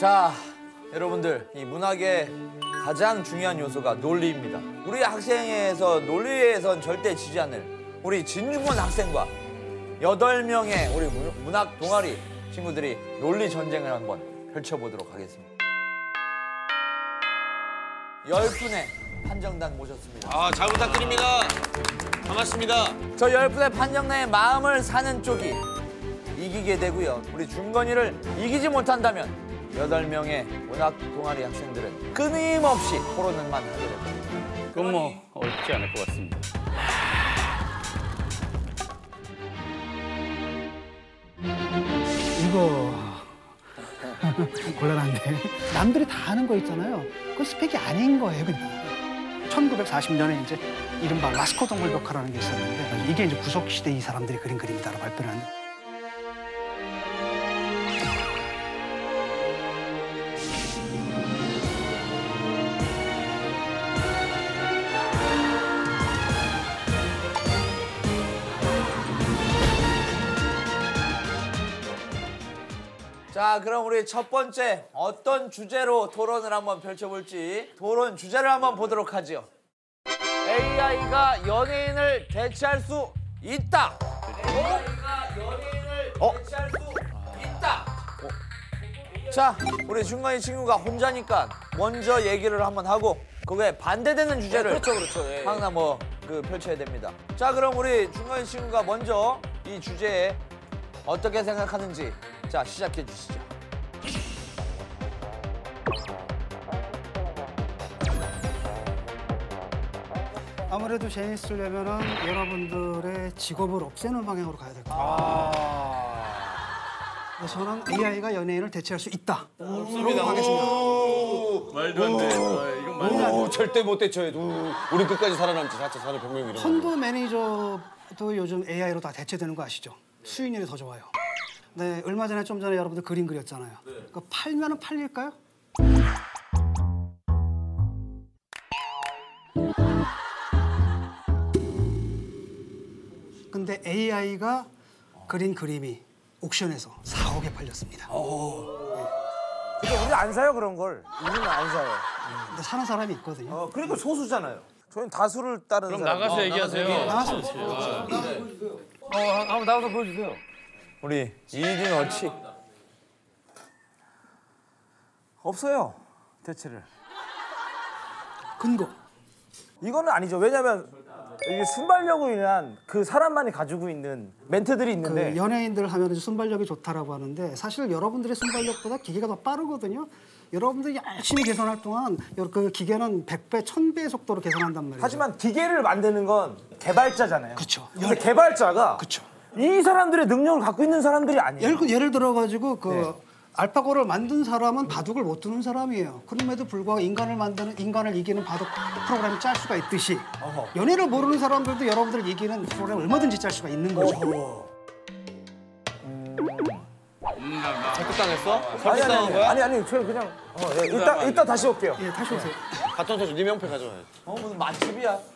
자, 여러분들, 이 문학의 가장 중요한 요소가 논리입니다. 우리 학생회에서 논리에선 절대 지지 않을 우리 진중권 학생과 8명의 우리 문학 동아리 친구들이 논리 전쟁을 한번 펼쳐보도록 하겠습니다. 10분의 판정단 모셨습니다. 잘 부탁드립니다. 반갑습니다. 저 10분의 판정단의 마음을 사는 쪽이 이기게 되고요. 우리 중건이를 이기지 못한다면 8명의 문학 동아리 학생들은 끊임없이 토론만 하게 됩니다. 그건 뭐 어렵지 않을 것 같습니다. 이거 곤란한데 남들이 다 아는 거 있잖아요. 그 스펙이 아닌 거예요, 그냥. 1940년에 이제 이른바 라스코 동굴 벽화라는 게 있었는데 이게 이제 구석 시대 이 사람들이 그린 그림이다라고 발표를 하는데. 자, 그럼 우리 첫 번째 어떤 주제로 토론을 한번 펼쳐볼지 토론 주제를 한번 보도록 하죠. AI가 연예인을 대체할 수 있다. AI가 연예인을 대체할 수 있다. 자, 우리 중간이 친구가 혼자니까 먼저 얘기를 한번 하고 그거에 반대되는 주제를 그렇죠. 예. 항상 펼쳐야 됩니다. 자, 그럼 우리 중간이 친구가 먼저 이 주제에 어떻게 생각하는지 자, 시작해 주시죠. 아무래도 재밌으려면은 여러분들의 직업을 없애는 방향으로 가야 될 것 같아요. 그래서 저는 AI가 연예인을 대체할 수 있다. 좋습니다. 가겠습니다. 말도 안 돼. 이건 말도 안 돼. 절대 못 대처해. 우리 끝까지 살아남지. 4차 산업혁명 이런 거. 펀드 매니저도 요즘 AI로 다 대체되는 거 아시죠? 수익률이 더 좋아요. 네, 얼마 전에 좀 전에 여러분들 그림 그렸잖아요. 그거 팔면은 팔릴까요? 근데 AI가 그린 그림이 옥션에서 4억에 팔렸습니다. 근데 우리 안 사요 그런 걸. 우리는 안 사요. 근데 사는 사람이 있거든요. 그러니까 소수잖아요. 저희는 다수를 따르는 그럼 사람. 나가서 얘기하세요. 나와서 한번 나와서 보여주세요. 우리 이진 어치. 없어요 대체를. 근거. 이거는 아니죠. 왜냐면 이게 순발력으로 인한 그 사람만이 가지고 있는 멘트들이 있는데 그 연예인들 하면 순발력이 좋다라고 하는데 사실 여러분들의 순발력보다 기계가 더 빠르거든요. 여러분들이 열심히 계산할 동안 그 기계는 100배, 1000배의 속도로 계산한단 말이에요. 하지만 기계를 만드는 건 개발자잖아요. 그쵸. 근데 개발자가 그쵸. 이 사람들의 능력을 갖고 있는 사람들이 아니에요. 예를 들어가지고 네. 알파고를 만든 사람은 바둑을 못 두는 사람이에요. 그럼에도 불구하고 인간을 이기는 바둑 프로그램을 짤 수가 있듯이 연애를 모르는 사람들도 여러분들을 이기는 프로그램을 얼마든지 짤 수가 있는 거죠. 설득당했어? 아니, 설득당한 거야? 아니, 저 그냥 이따 다시 올게요. 예, 다시 오세요. 바톤 터주 네 명패 가져와야지. 무슨 맛집이야.